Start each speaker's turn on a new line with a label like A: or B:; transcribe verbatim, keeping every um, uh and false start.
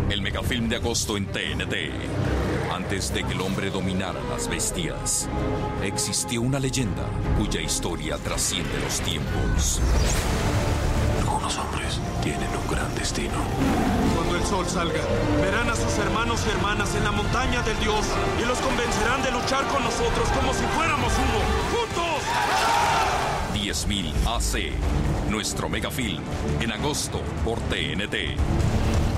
A: El megafilm de agosto en T N T. Antes de que el hombre dominara las bestias, existió una leyenda cuya historia trasciende los tiempos.
B: Algunos hombres tienen un gran destino.
C: Cuando el sol salga, verán a sus hermanos y hermanas en la montaña del Dios y los convencerán de luchar con nosotros como si fuéramos uno. ¡Juntos!
A: diez mil A C, nuestro megafilm, en agosto por T N T.